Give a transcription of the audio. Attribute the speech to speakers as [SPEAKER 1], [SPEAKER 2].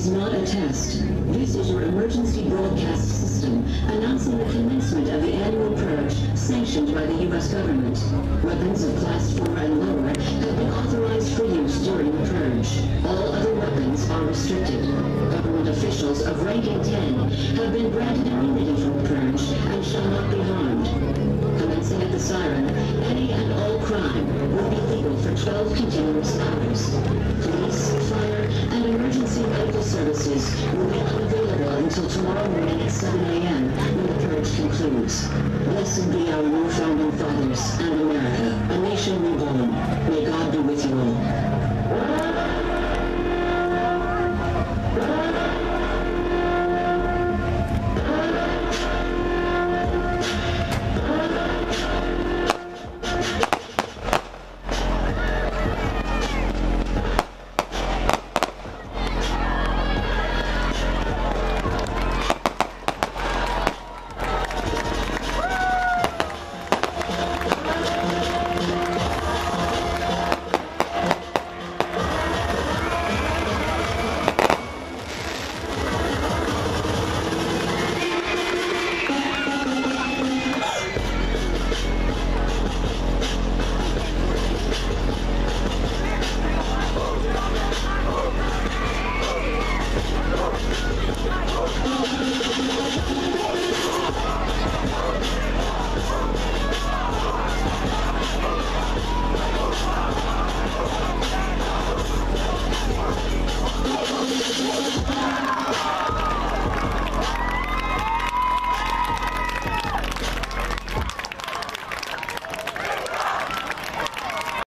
[SPEAKER 1] is not a test. This is your emergency broadcast system announcing the commencement of the annual purge sanctioned by the U.S. government. Weapons of Class 4 and lower have been authorized for use during the purge. All other weapons are restricted. Government officials of ranking 10 have been granted immunity from the purge and shall not be harmed. Commencing at the siren, any and all crime will be legal for 12 continuous hours. Police, fire, and emergency medical services will be unavailable until tomorrow morning at 7 a.m. when the purge concludes. Blessed be our new founding fathers and